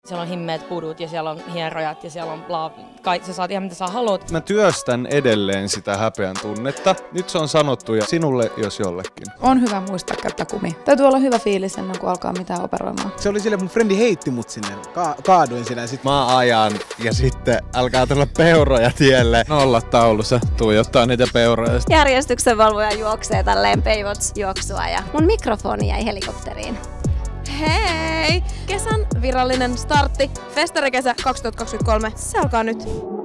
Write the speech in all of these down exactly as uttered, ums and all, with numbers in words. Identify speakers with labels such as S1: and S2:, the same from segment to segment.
S1: Siellä on himmeet pudut ja siellä on hierojat ja siellä on bla, kai, sä saat ihan mitä sä haluat.
S2: Mä työstän edelleen sitä häpeän tunnetta. Nyt se on sanottu ja sinulle jos jollekin.
S3: On hyvä muistaa käyttää kumia. Täytyy olla hyvä fiilis ennen kuin alkaa mitään operoimaan.
S4: Se oli silleen, mun frendi heitti mut sinne. Ka- kaaduin sinne ja sit
S5: mä ajan ja sitten alkaa tulla peuroja tielle.
S6: Nolla taulussa tuijottaa niitä peuroja.
S7: Järjestyksenvalvoja juoksee tälleen peivots-juoksua ja mun mikrofoni jäi helikopteriin.
S8: Hei! Kesän virallinen startti. Festarikesä kaksituhattakaksikymmentäkolme. Se alkaa nyt.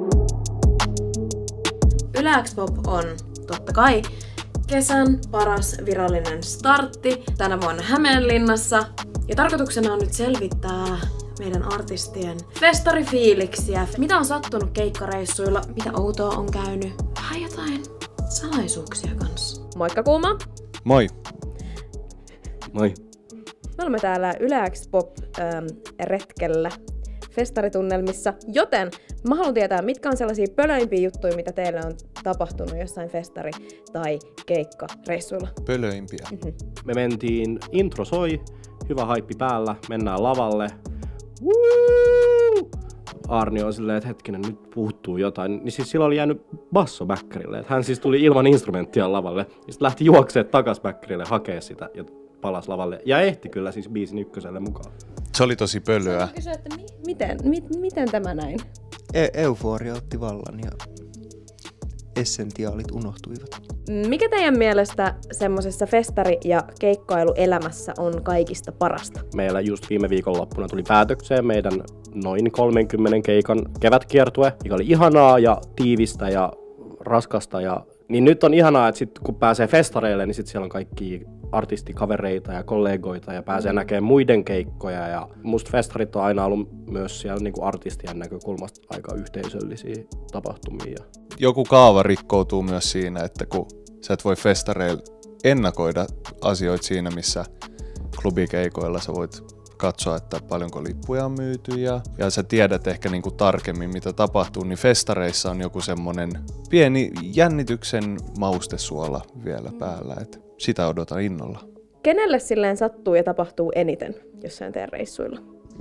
S8: Yle X Pop on totta kai kesän paras virallinen startti tänä vuonna Hämeenlinnassa. Ja tarkoituksena on nyt selvittää meidän artistien festarifiiliksiä. Mitä on sattunut keikkareissuilla, mitä outoa on käynyt. Vähän jotain salaisuuksia kanssa. Moikka Kuuma!
S2: Moi!
S6: Moi!
S8: Me olemme täällä Yle X Pop-retkellä festaritunnelmissa, joten mä haluan tietää, mitkä on sellaisia pölöimpiä juttuja, mitä teille on tapahtunut jossain festari- tai keikkareissuilla.
S2: Pölöimpiä?
S6: Mm-hmm. Me mentiin, intro soi, hyvä haippi päällä, mennään lavalle. Woo! Arni on silleen, että hetkinen, nyt puuttuu jotain. Niin siis sillä oli jäänyt basso backerille. Hän siis tuli ilman instrumenttia lavalle. Ja sitten lähti juoksemaan takas backerille hakea sitä ja palas lavalle. Ja ehti kyllä siis biisin ykköselle mukaan.
S2: Se oli tosi pölyä.
S8: Kysyä, että mi- miten, mi- miten tämä näin?
S4: E- euforia otti vallan ja essentiaalit unohtuivat.
S8: Mikä teidän mielestä semmosessa festari- ja keikkailuelämässä on kaikista parasta?
S6: Meillä just viime viikonloppuna tuli päätökseen meidän noin kolmenkymmenen keikan kevätkiertue, joka oli ihanaa ja tiivistä ja raskasta. Ja... Niin nyt on ihanaa, että sit, kun pääsee festareille, niin sit siellä on kaikki artistikavereita ja kollegoita ja pääsee näkemään muiden keikkoja. Ja musta festarit on aina ollut myös siellä niin kuin artistien näkökulmasta aika yhteisöllisiä tapahtumia.
S2: Joku kaava rikkoutuu myös siinä, että kun sä et voi festareilla ennakoida asioita siinä, missä klubikeikoilla sä voit katsoa, että paljonko lippuja on myyty ja, ja sä tiedät ehkä niinku tarkemmin, mitä tapahtuu, niin festareissa on joku semmonen pieni jännityksen maustesuola vielä päällä, että sitä odotan innolla.
S8: Kenelle silleen sattuu ja tapahtuu eniten jossain teidän reissuilla?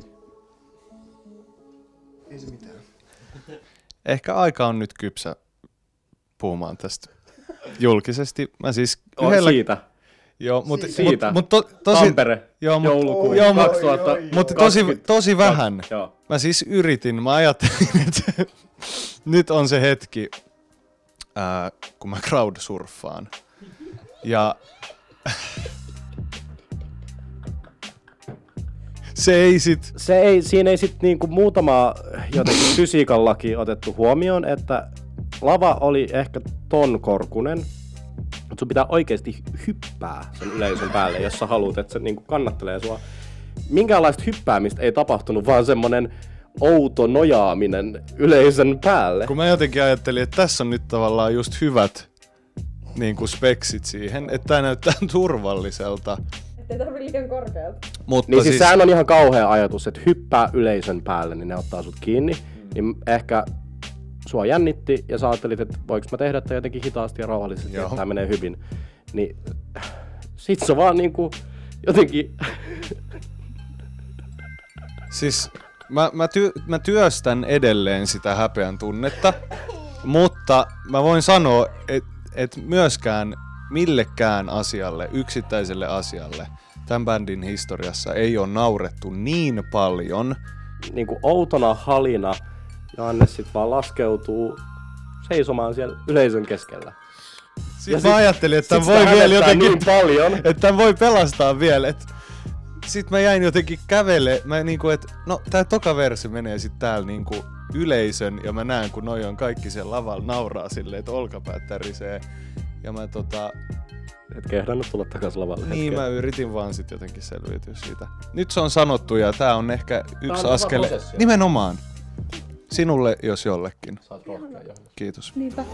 S4: Ei se mitään.
S2: Ehkä aika on nyt kypsä puhumaan tästä julkisesti. Mä siis
S6: oh,
S2: yhdellä...
S6: Siitä.
S2: Joo, mutta
S6: si- siitä.
S2: Mut, mut to, tosi,
S6: Tampere,
S2: joo, mut,
S6: joulukuun
S2: joo,
S6: kaksituhattakaksikymmentä.
S2: Mutta tosi, tosi vähän.
S6: Joo.
S2: Mä siis yritin, mä ajattelin, että nyt on se hetki, ää, kun mä crowdsurffaan. Ja se ei sit...
S6: Se ei, siinä ei sit niinku muutama jotenkin fysiikan laki otettu huomioon, että lava oli ehkä ton korkunen, mutta sun pitää oikeasti hyppää sen yleisön päälle, jos sä haluat, että se niinku kannattelee sua. Minkäänlaista hyppäämistä ei tapahtunut, vaan semmonen outo nojaaminen yleisön päälle.
S2: Kun mä jotenkin ajattelin, että tässä on nyt tavallaan just hyvät niin kuin speksit siihen, että tää näyttää turvalliselta.
S8: Ettei tarvitse liian korkealta.
S2: Mutta
S6: niin siis
S2: siis
S6: sehän on ihan kauhea ajatus, että hyppää yleisön päälle, niin ne ottaa sut kiinni. Mm. Niin ehkä sua jännitti ja sä ajattelit, että voiko mä tehdä tätä jotenkin hitaasti ja rauhallisesti, että tää menee hyvin. Niin sit se vaan niinku jotenkin...
S2: Siis mä, mä, ty, mä työstän edelleen sitä häpeän tunnetta, mutta mä voin sanoa, että et myöskään millekään asialle, yksittäiselle asialle tämän bändin historiassa ei ole naurettu niin paljon.
S6: Niin kuin outona halina, Janne sit vaan laskeutuu seisomaan siellä yleisön keskellä.
S2: Sitten mä ajattelin, että tämän voi vielä jotenkin,
S6: niin paljon.
S2: Että tämän voi pelastaa vielä. Et sit mä jäin jotenkin kävele, mä niinku, että no tää toka versi menee sit täällä niinku yleisön ja mä näen, kun noi on kaikki siellä lavalla nauraa silleen, että olkapäät tärisee. Ja mä tota...
S6: Et kehdannut tulla takas lavalle
S2: Niin,
S6: hetken.
S2: mä yritin vaan sit jotenkin selviytyä siitä. Nyt se on sanottu ja tää on ehkä yksi
S6: on
S2: askel... Nimenomaan. Sinulle, jos jollekin.
S6: Saat rohkea, Johannes.
S2: Kiitos.
S8: Niinpä.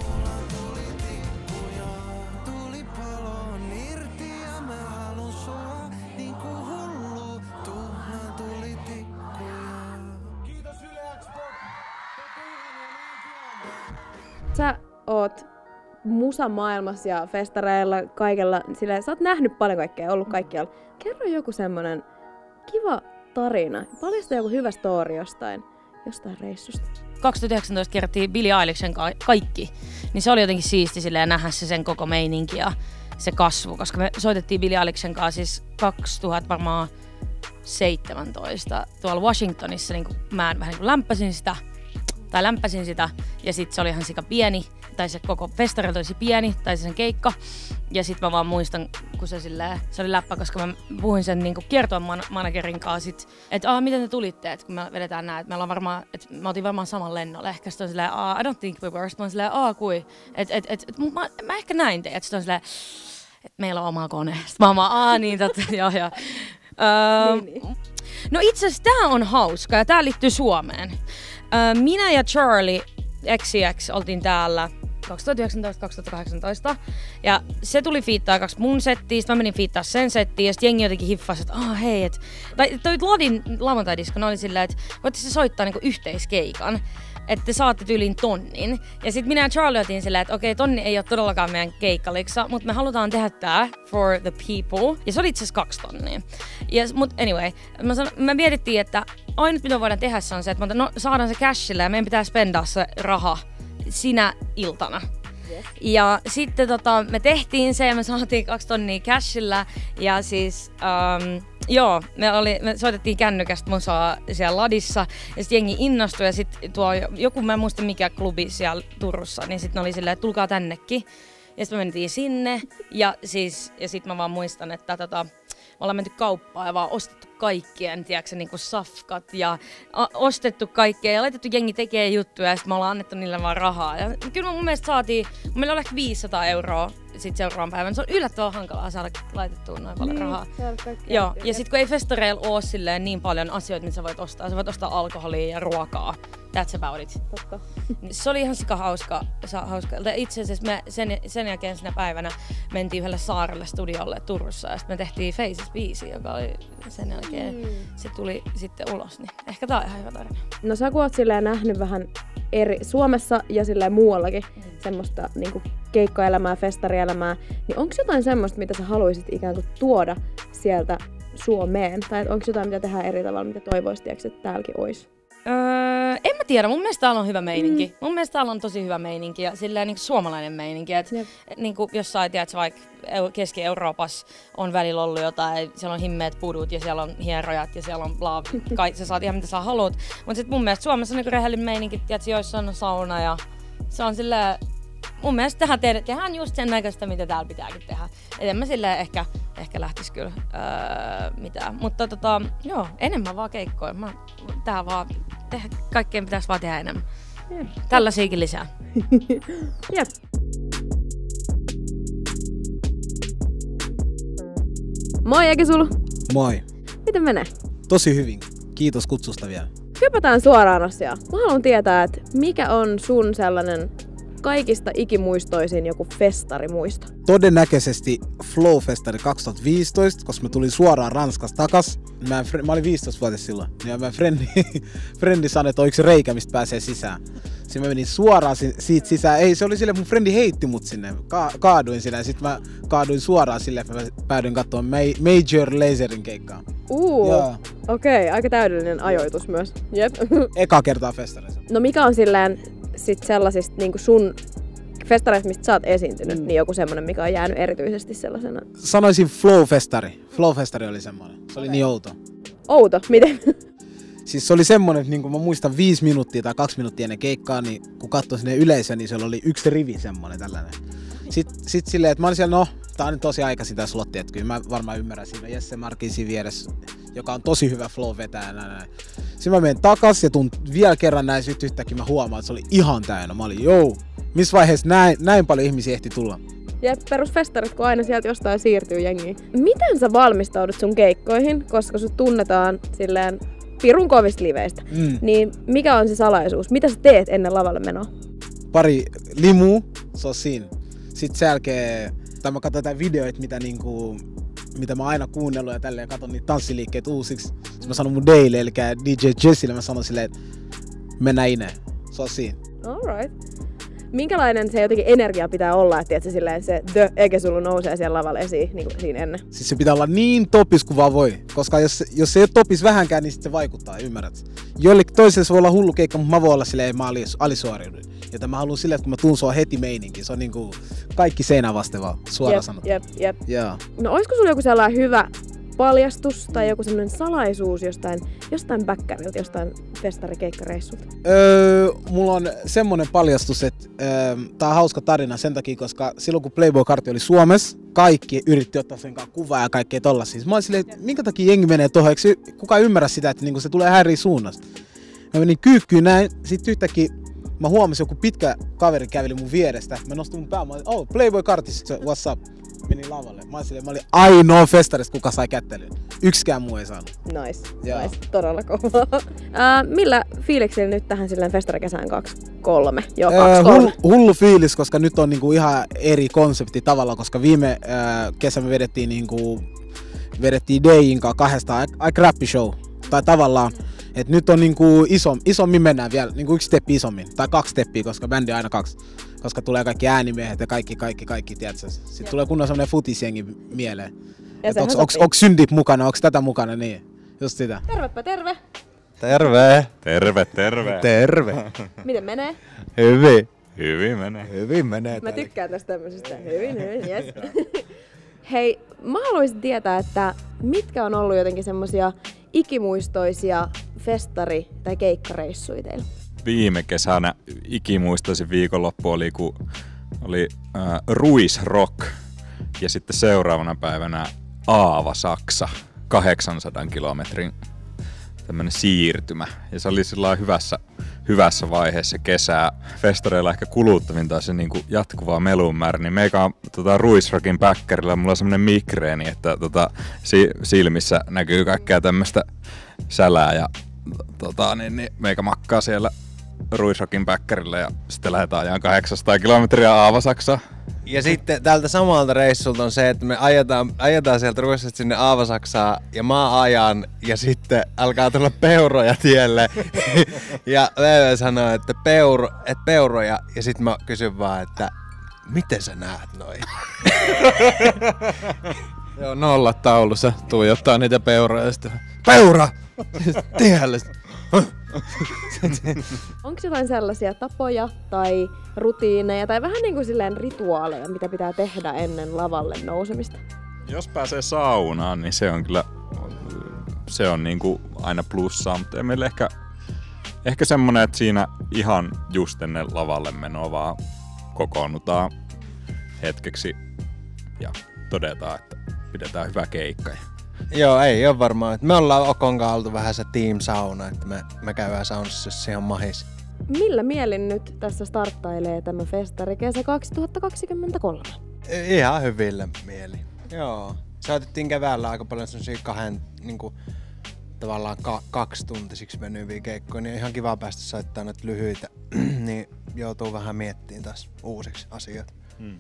S8: Sä oot musamaailmassa ja festareilla kaikella, silleen, sä oot nähnyt paljon kaikkea, ollut kaikkialla. Kerro joku semmonen kiva tarina. Paljasta joku hyvä story jostain, jostain reissusta.
S1: kaksituhattayhdeksäntoista kerrottiin Billie Eilishin ka- kaikki, niin se oli jotenkin siisti silleen nähdä se sen koko meininki ja se kasvu, koska me soitettiin Billie Eilishin kanssa siis kaksituhattaseitsemäntoista tuolla Washingtonissa, niin mä vähän niin kuin lämpäsin sitä, tai lämpäsin sitä, ja sit se oli ihan sika pieni, tai se koko festari olisi pieni, tai se sen keikka, ja sit mä vaan muistan, kun se silleen, se oli läppä, koska mä puhuin sen niin kuin kiertueen man- managerin kanssa, että aah, miten te tulitte, että kun me vedetään näin, että meillä on varmaan, että mä otin varmaan saman lennolle, ehkä sit on silleen, aah, I don't think we were, sit mä oon silleen, aah, kui, että et, et, et, mä, mä ehkä näin teet, sit on silleen, että meillä on oma kone, sit mä oon vaan, aah, niin totta, joo, joo. Öö, no itse asiassa tää on hauska, ja tää liittyy Suomeen. Öö, minä ja Charlie X X oltiin täällä kaksituhattayhdeksäntoista kaksituhattakahdeksantoista ja se tuli fiittaa kaksi mun settiä, sit mä menin fiittaa sen settiin ja sit jengi jotenkin hiffasi, että aah hei, et, tai toi Ladin lauantai-disko oli silleen, että voitte se soittaa niinku yhteiskeikan, että te saatte tyyliin tonnin. Ja sit minä ja Charlie otin silleen, että okei, tonni ei ole todellakaan meidän keikkaliksa, mutta me halutaan tehdä tää for the people. Ja se oli itse asiassa kaksi tonnia. Ja, mut anyway, mä, san, mä mietittiin, että ainut mitä voidaan tehdä se on se, että mä, no, saadaan se cashille ja meidän pitää spendaa se raha sinä iltana. Yes. Ja sitten tota, me tehtiin se ja me saatiin kaksi tonnia cashilla ja siis um, joo, me, oli, me soitettiin kännykästä musaa siellä Ladissa ja sitten jengi innostui ja sitten tuo joku, mä en muista mikä klubi siellä Turussa, niin sitten oli silleen, että tulkaa tännekin. Ja sitten me mentiin sinne ja siis, ja sitten mä vaan muistan, että tota, me ollaan menty kauppaan ja vaan ostettu kaikkien, tiedätkö, niin kuin safkat ja a- ostettu kaikkea ja laitettu jengi tekee juttuja ja sitten me ollaan annettu niille vaan rahaa. Ja kyllä mun mielestä saatiin, meillä oli ehkä viisisataa euroa sit seuraavan päivän. Se on yllättävän hankalaa saada laitettua noin paljon rahaa. Joo, ja sitten kun ei festareilla ole silleen niin paljon asioita, mitä sä voit ostaa, sä voit ostaa alkoholia ja ruokaa. That's about it.
S8: Totta.
S1: Se oli ihan sika hauska. hauska. Itse asiassa me sen, sen jälkeen sinä päivänä mentiin yhdelle saarelle studiolle Turussa ja sitten me tehtiin Faces-biisi, joka oli sen jälkeen, mm. se tuli sitten ulos. Niin ehkä tää on ihan hyvä tarina.
S8: No sä kun oot silleen nähnyt vähän eri Suomessa ja silleen muuallakin mm. semmoista niinku keikkaelämää, festarielämää, niin onko jotain semmoista, mitä sä haluaisit ikään kuin tuoda sieltä Suomeen? Tai onko jotain, mitä tehdään eri tavalla, mitä toivoisit, että täälläkin olisi?
S1: Öö, en mä tiedä, mun mielestä täällä on hyvä meininki. Mm. Mun mielestä täällä on tosi hyvä meininki ja silleen niin kuin suomalainen meininki. Et, et, niin kuin jossain, tiedät, vaikka Keski-Euroopassa on välillä ollut jotain, siellä on himmeet pudut ja siellä on hierojat ja siellä on bla, kai, sä saat ihan mitä sä haluat. Mutta sitten mun mielestä Suomessa on niin kuin rehellinen meininki, tiedät, joissa on sauna ja se on silleen, mun mielestä tehdään, tehdään, tehdään just sen näköistä, mitä täällä pitääkin tehdä. Et en mä silleen ehkä, ehkä lähtis kyllä öö, mitään. Mutta tota, joo, enemmän vaan keikkoja. Mä, tää vaan, tehdä, kaikkeen pitäisi vaan tehdä enemmän. Jep. Tällaisiakin lisää.
S8: Jep. Moi Ekisulu!
S4: Moi.
S8: Miten menee?
S4: Tosi hyvin. Kiitos kutsusta vielä.
S8: Hypätään suoraan asiaan. Mä haluan tietää, että mikä on sun sellainen kaikista ikimuistoisin joku festarimuisto?
S4: Todennäköisesti Flow-festari kaksituhattaviisitoista, koska mä tulin suoraan Ranskasta takas. Mä, mä olin viisitoista-vuotias silloin. Ja mä frendi, frendi sanoi, että on yksi reikä, mistä pääsee sisään. Sitten mä menin suoraan siitä sisään. Ei, se oli silleen, mun frendi heitti mut sinne. Ka- kaaduin sinne ja sit mä kaaduin suoraan silleen, että mä päädyin katsomaan Major Lazerin keikkaa.
S8: Uu, okei, okay, aika täydellinen ajoitus myös. Jep.
S4: Eka kertaa festarissa.
S8: No mikä on silleen sit sellaisista niinku sun festareista, mistä sä oot esiintynyt, mm. niin joku semmonen, mikä on jäänyt erityisesti sellaisena?
S4: Sanoisin Flow-festari. Flow-festari oli semmoinen. Se oli okay. Niin outo.
S8: Outo? Miten?
S4: Siis se oli semmonen, että niin mä muistan viisi minuuttia tai kaksi minuuttia ennen keikkaa, niin kun katsoi sinne yleisö, niin siellä oli yksi rivi semmonen tällainen. Sitten sit silleen, että mä olin siellä, no, tää on nyt tosi aikaisin tää slotti, että kyllä mä varmaan ymmärrän siinä Jesse Markin siinä vieressä, joka on tosi hyvä flow-vetäjä. Näin. Sitten mä menen takas ja tuun vielä kerran näin, sit yhtäkkiä mä huomaan, että se oli ihan täynnä. Mä olin, jou, missä vaiheessa näin, näin paljon ihmisiä ehti tulla?
S8: Jep, perusfestarit, kun aina sieltä jostain siirtyy jengiin. Miten sä valmistaudut sun keikkoihin, koska sut tunnetaan silleen pirun kovista liveistä, mm. niin mikä on se salaisuus? Mitä sä teet ennen lavalle menoa?
S4: Pari limua, se on siinä. Sitten sen jälkeen, tai mä katson jotain videoita, mitä, niinku, mitä mä oon aina kuunnellut ja tälleen, katon niitä tanssiliikkeitä uusiksi. Sitten mä sanon mun Daily, eli D J Jessille, mä sanon silleen, että mennään ineen. Se on siinä.
S8: Alright.
S9: minkälainen se jotenkin energia pitää olla, että se, silleen, se The Ekesulu nousee siellä lavalla esiin niin kuin siinä ennen?
S4: Siis se pitää olla niin topis kuin vaan voi, koska jos, jos se ei ole topis vähänkään, niin sit se vaikuttaa, ymmärrät? Jollekin toiselle se voi olla hullu keikka, mutta mä voin olla silleen, että mä alisuoriudun. Joten mä haluan silleen, että kun mä tuun sua heti meininkin, se on niinku kaikki seinää vasten vaan, suoraan sanottuna.
S9: Jep, jep, jep.
S4: Yeah.
S9: No olisiko sulla joku sellainen hyvä paljastus tai joku sellainen salaisuus jostain, jostain bäkkäriltä, jostain festarikeikkareissulta?
S4: Öö, mulla on semmonen paljastus, että öö, tää on hauska tarina sen takia, koska silloin kun Playboy-kartti oli Suomessa, kaikki yritti ottaa sen kanssa kuvaa ja kaikkea tollasia. Mä olin silleen, että minkä takia jengi menee tohon, eikö kukaan ymmärrä sitä, että niinku se tulee häiriä suunnasta. Mä menin kyykkyyn näin, sit yhtäkkiä mä huomasin, joku pitkä kaveri käveli mun vierestä. Mä nostin mun pää, mä olin, oh, Playboy-kartissa, what's up? Menin lavalle. Mä olin, silleen, mä olin ainoa festarista, kuka sai kättelyyn. Yksikään muu ei saanut.
S9: Nice,
S4: Joo.
S9: nice. Todella kovaa. Uh, millä fiiliksillä nyt tähän silleen festarikesään kaksi kolme? Joo, kaksi kolme.
S4: Hullu, hullu fiilis, koska nyt on niinku ihan eri konsepti tavallaan, koska viime äh, kesä me vedettiin, niinku, vedettiin Dayin kanssa kahdesta aika räppi show. Tai tavallaan, että nyt on niinku iso, isommin mennään vielä, niinku yksi steppi isommin. Tai kaksi steppiä, koska bändi on aina kaksi. Koska tulee kaikki äänimiehet ja kaikki, kaikki, kaikki, tiedätkö? Sitten ja tulee kunnon semmonen futisjengi mieleen. Että onks, onks, onks syndip mukana, onks tätä mukana, niin. Just sitä.
S9: Tervepä terve.
S5: Terve.
S2: Terve, terve.
S5: Terve.
S9: Miten menee?
S5: Hyvin.
S2: Hyvin menee.
S5: Hyvin menee.
S9: Mä tykkään tästä tämmöisestä. Hyvin, hyvin, yes. Hei, mä haluaisin tietää, että mitkä on ollut jotenkin semmosia ikimuistoisia festari- tai keikkareissuja teillä?
S10: Viime kesänä ikimuistoisin viikonloppu oli, kun oli äh, Ruisrock ja sitten seuraavana päivänä Aava Saksa, kahdeksansadan kilometrin tämmönen siirtymä. Ja se oli sellainen hyvässä, hyvässä vaiheessa kesää. Festareilla ehkä kuluttavin taas se niinku jatkuvaa melunmäärä, niin meikä on tota, Ruisrockin päkkärillä, mulla on semmonen migreeni, että tota, si- silmissä näkyy kaikkea tämmöstä sälää ja tota, niin, niin meikä makkaa siellä Ruisrockin päkkärillä ja sitten lähdetään ajaan kahdeksansataa kilometriä Aavasaksaan.
S5: Ja sitten tältä samalta reissulta on se, että me ajetaan, ajetaan sieltä Ruissasta sinne Aavasaksaan ja mä ajan ja sitten alkaa tulla peuroja tielle. Ja Leeve sanoo, että, peuro, että peuroja ja sitten mä kysyn vaan, että miten sä näet noin?
S11: Joo, nolla taulussa tuijottaa niitä peuroja ja sitten peura! Tielle!
S9: Onko jotain sellaisia tapoja tai rutiineja tai vähän niin kuin silleen rituaaleja, mitä pitää tehdä ennen lavalle nousemista?
S10: Jos pääsee saunaan, niin se on kyllä se on niinku aina plussaa, mutta ei meillä ehkä, ehkä semmonen, että siinä ihan just ennen lavalle menoa vaan kokoonnutaan hetkeksi ja todetaan, että pidetään hyvä keikka.
S5: Joo, ei ole varmaan. Me ollaan Okon kanssa oltu vähän se team sauna, että me, me käydään saunassa, jos se on mahis.
S9: Millä mielin nyt tässä starttailee tämä festarikesä kaksituhattakaksikymmentäkolme?
S5: Ihan hyvillä mieli. Joo. Soitettiin keväällä aika paljon sellaisia kahden, niinku, tavallaan ka- kaksituntisiksi venyviä keikkoja, niin ihan kiva päästä soittamaan näitä lyhyitä, niin joutuu vähän miettimään taas uusiksi asioita. Hmm.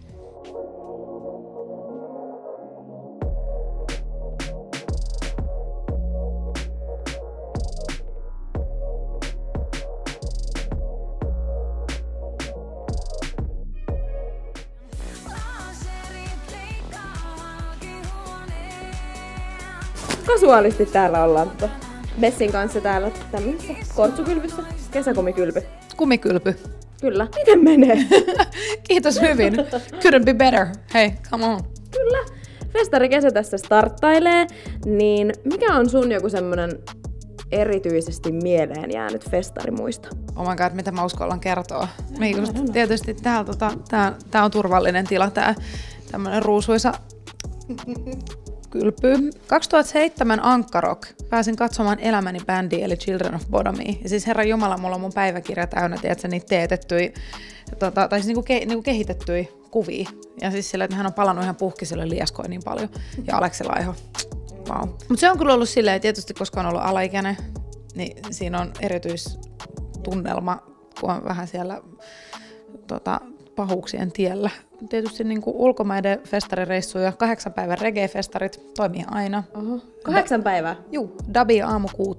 S9: Kasuaalisti täällä ollaan tota Bessin kanssa täällä tämmöisessä kortsukylvyssä. Kesäkumikylpy.
S3: Kumikylpy.
S9: Kyllä. Miten menee?
S3: Kiitos hyvin. Couldn't be better. Hei, come on.
S9: Kyllä. Festarikesä tässä starttailee, niin mikä on sun joku semmonen erityisesti mieleen jäänyt festarimuisto?
S3: Oh my god, mitä mä uskallan kertoa. Me just, tietysti tää, tota, tää, tää on turvallinen tila, tää tämmönen ruusuisa kylpy. kaksituhattaseitsemän Ankkarok. Pääsin katsomaan elämäni bändiä, eli Children of Bodomia. Ja siis herran jumala, mulla on mun päiväkirja täynnä, tiedätkö, niitä teetettyjä, tota, tai siis niinku, ke, niinku kehitettyjä kuvia. Ja siis sillä, että hän on palannut ihan puhkiselle lieskoin niin paljon. Ja Aleksi Laiho. Wow. Mutta se on kyllä ollut silleen, tietysti koska on ollut alaikäinen, niin siinä on erityistunnelma, kun on vähän siellä tota, pahuuksien tiellä. Tietysti niin kuin ulkomaiden festarireissuja, kahdeksan päivän reggae-festarit toimii aina.
S9: Oho. Kahdeksan päivää?
S3: Juu, Dabi aamu kuuteen.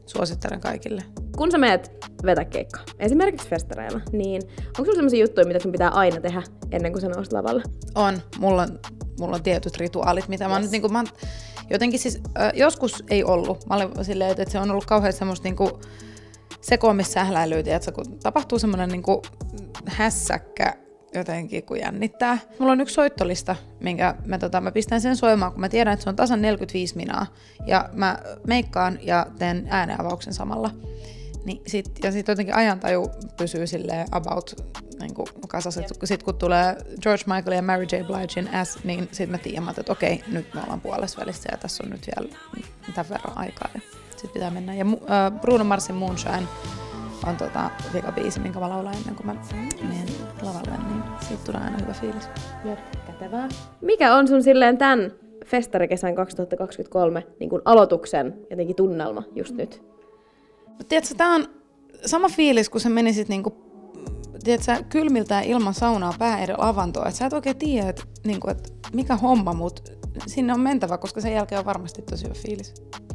S3: suosittelen kaikille.
S9: Kun sä meet vetä keikkaa, esimerkiksi festareilla, niin onko sulla sellaisia juttuja, mitä sun pitää aina tehdä ennen kuin sä nouset lavalle?
S3: On. Mulla on, mulla on tietyt rituaalit, mitä yes. mä nyt niinku, mä jotenkin siis, äh, joskus ei ollut. Mä olin silleen, että, että se on ollut kauhean semmoista niinku sekoamissähläilyä, että kun tapahtuu semmoinen niinku hässäkkä jotenkin, kun jännittää. Mulla on yksi soittolista, minkä mä, tota, mä pistän sen soimaan, kun mä tiedän, että se on tasan neljäkymmentäviisi minaa. Ja mä meikkaan ja teen ääneavauksen samalla. Niin sit, ja sitten jotenkin ajantaju pysyy silleen about niin kuin kasassa. Sitten kun tulee George Michael ja Mary J. Bligein S, niin sitten mä tiedän, että okei, nyt me ollaan puolessa välissä ja tässä on nyt vielä tämän verran aikaa. Ja sitten pitää mennä. Ja uh, Bruno Marsin Moonshine on tota vika biisi, minkä mä laulan ennen kuin mä menen lavalle, niin siitä tulee aina hyvä fiilis.
S9: Jep, kätevää. Mikä on sun silleen tämän festarikesän kaksituhattakaksikymmentäkolme niin kuin aloituksen jotenkin tunnelma just nyt?
S3: Tiedätkö, tää on sama fiilis, kun sä menisit niinku, tiedätkö, kylmiltään ilman saunaa pää edellä avantoon. Et sä et oikein tiedä, että niinku, et mikä homma, mut sinne on mentävä, koska sen jälkeen on varmasti tosi hyvä fiilis.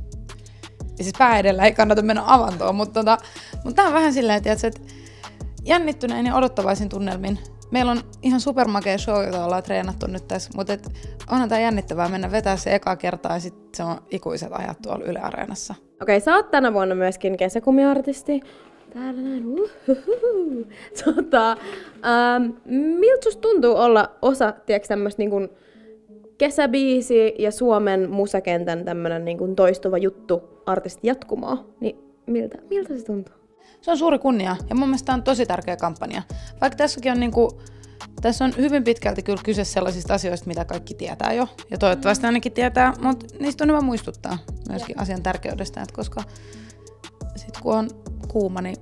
S3: Ja siis pää edellä ei kannata mennä avantoon, mutta tota, mut tää on vähän silleen, tiedätkö, että jännittyneen ja odottavaisin tunnelmin. Meillä on ihan supermakea show, jota ollaan treenattu nyt tässä, mutta et onhan tää jännittävää mennä vetää se eka kertaa ja sit se on ikuiset ajat tuolla Yle Areenassa.
S9: Okei, sä oot tänä vuonna myöskin kesäkumiartisti. Täällä näin. Uhuhu. Tota, ähm, miltä susta tuntuu olla osa, tiedätkö, tämmöistä niin kuin kesäbiisi ja Suomen musakentän tämmönen niin kuin toistuva juttu artisti jatkumoa? Niin miltä, miltä se tuntuu?
S3: Se on suuri kunnia ja mun mielestä tämä on tosi tärkeä kampanja. Vaikka tässäkin on, niinku, tässä on hyvin pitkälti kyllä kyse sellaisista asioista, mitä kaikki tietää jo. Ja toivottavasti ainakin tietää, mutta niistä on hyvä muistuttaa myöskin asian tärkeydestä. Että koska sitten kun on kuuma, niin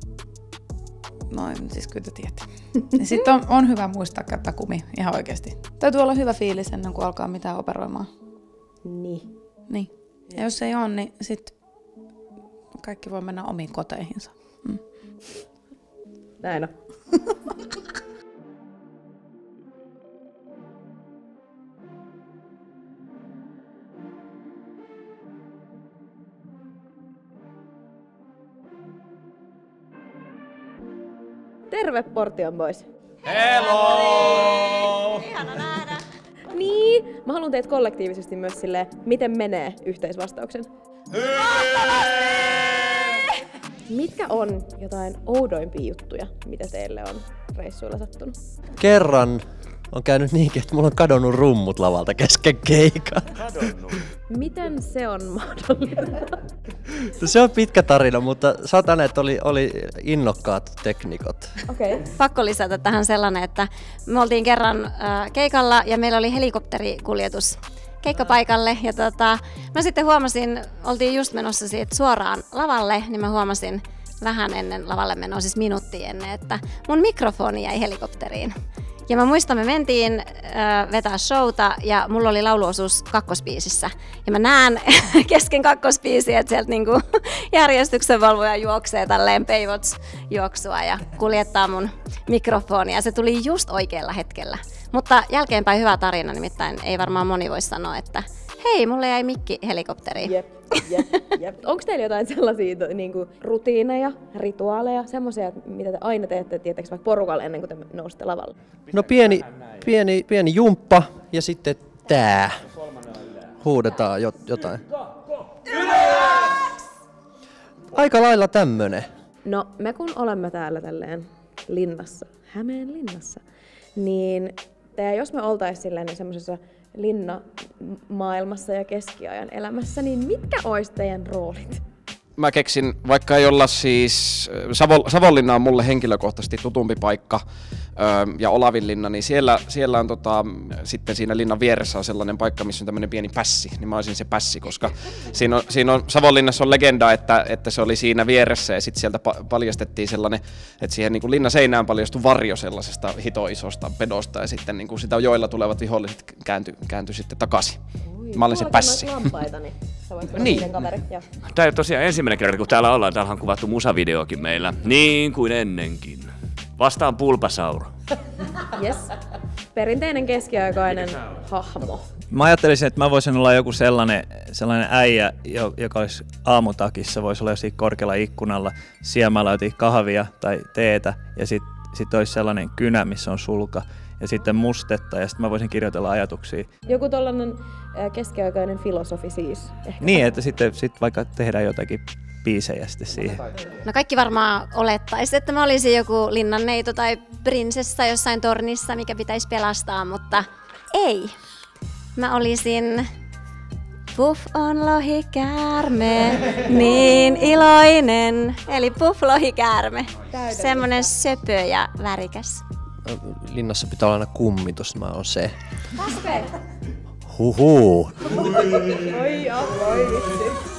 S3: noin, siis kyllä te tiedätte. Niin sitten on, on hyvä muistaa käyttää kumi ihan oikeasti. Täytyy olla hyvä fiilis ennen kuin alkaa mitään operoimaan.
S9: Niin.
S3: Niin. Ja jos ei ole, niin sitten kaikki voi mennä omiin koteihinsa. Mm.
S9: Näin on. Terve Portion Boys!
S12: Hello!
S9: Ihana nähdä! Niin, mä haluan teitä kollektiivisesti myös silleen, miten menee yhteisvastauksen. Mitkä on jotain oudoimpia juttuja, mitä teille on reissuilla sattunut?
S5: Kerran on käynyt niinkin, että mulla on kadonnut rummut lavalta kesken keikan.
S12: Kadonnut?
S9: Miten se on mahdollista?
S5: Se on pitkä tarina, mutta saatan, että oli, oli innokkaat teknikot.
S9: Okei. Okay.
S7: Pakko lisätä tähän sellainen, että me oltiin kerran äh, keikalla ja meillä oli helikopterikuljetus keikkapaikalle. Ja tota, mä sitten huomasin, oltiin just menossa siitä suoraan lavalle, niin mä huomasin vähän ennen lavalle menoa, siis minuutti ennen, että mun mikrofoni jäi helikopteriin. Ja mä muistan, me mentiin äh, vetää showta ja mulla oli lauluosuus kakkospiisissä. Ja mä näen kesken kakkospiisiä, että sieltä niinku järjestyksenvalvoja juoksee tälleen Paywots-juoksua ja kuljettaa mun mikrofonia. Ja se tuli just oikealla hetkellä. Mutta jälkeenpäin hyvä tarina, nimittäin ei varmaan moni voi sanoa, että hei, mulle jäi mikki helikopteriin.
S9: Jep, jep, jep. Onko teillä jotain sellaisia niinku, rutiineja, rituaaleja, semmoisia, mitä te aina teette, tietääkö vaikka porukalle ennen kuin te nousette lavalle?
S5: No pieni, pieni, pieni jumppa ja sitten tää. Huudetaan jotain. Aika lailla tämmönen.
S9: No me kun olemme täällä tälleen linnassa, Hämeen linnassa, niin te, jos me oltais silleen niin semmoisessa linnamaailmassa ja keskiajan elämässä, niin mitkä ois teidän roolit?
S12: Mä keksin, vaikka ei olla siis, Savo, Savonlinna on mulle henkilökohtaisesti tutumpi paikka öö, ja Olavinlinna, niin siellä, siellä on tota, sitten siinä linnan vieressä on sellainen paikka, missä on tämmöinen pieni pässi, niin mä olisin se pässi, koska siinä on, siinä on Savonlinnassa on legenda, että, että se oli siinä vieressä ja sitten sieltä pa- paljastettiin sellainen, että siihen niin kuin linnan seinään paljastui varjo sellaisesta hitoisosta pedosta ja sitten niin kuin sitä joilla tulevat viholliset kääntyi käänty sitten takaisin.
S9: Ui,
S12: mä olin se pässi.
S9: Lampaita, niin sä voit olla
S12: niin.
S9: kaveri.
S13: Tämä on tosiaan ensimmäinen kerta, kun täällä ollaan. Täällä on kuvattu musavideokin meillä, niin kuin ennenkin. Vastaan Pulpasauro.
S9: Yes. Perinteinen keskiaikainen hahmo.
S14: Mä ajattelisin, että mä voisin olla joku sellainen, sellainen äijä, joka olisi aamutakissa, voisi olla jossain korkealla ikkunalla, siemällä jotain kahvia tai teetä, ja sitten sit olisi sellainen kynä, missä on sulka, ja sitten mustetta, ja sitten mä voisin kirjoitella ajatuksia.
S9: Joku tollainen keskiaikainen filosofi siis. Ehkä.
S14: Niin, että sitten sit vaikka tehdään jotakin biisejä sitten siihen.
S7: No kaikki varmaan olettaisi, että mä olisin joku linnanneito tai prinsessa jossain tornissa, mikä pitäisi pelastaa, mutta ei. Mä olisin Puff on lohikäärme, niin iloinen. Eli Puff lohikäärme. Semmonen söpö ja värikäs.
S15: Linnassa pitää olla aina kummitus, mä oon se.
S9: Kasper!
S15: Huhuu!
S9: Oi ja voi vitsi.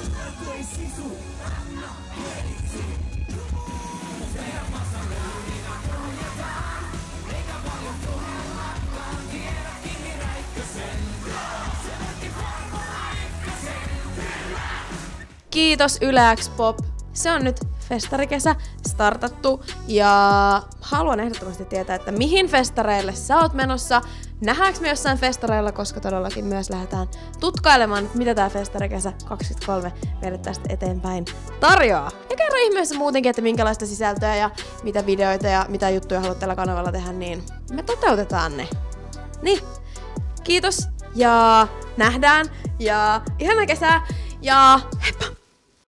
S8: Kiitos Yle X Pop. Se on nyt festarikesä startattu ja haluan ehdottomasti tietää, että mihin festareille sä oot menossa. Nähdäänkö me jossain festareilla, koska todellakin myös lähdetään tutkailemaan, mitä tää festarikesä kaksikymmentäkolme meille tästä eteenpäin tarjoaa. Ja kerro ihmeessä muutenkin, että minkälaista sisältöä ja mitä videoita ja mitä juttuja haluat tällä kanavalla tehdä, niin me toteutetaan ne. Niin, kiitos ja nähdään ja ihanaa kesää ja heippa!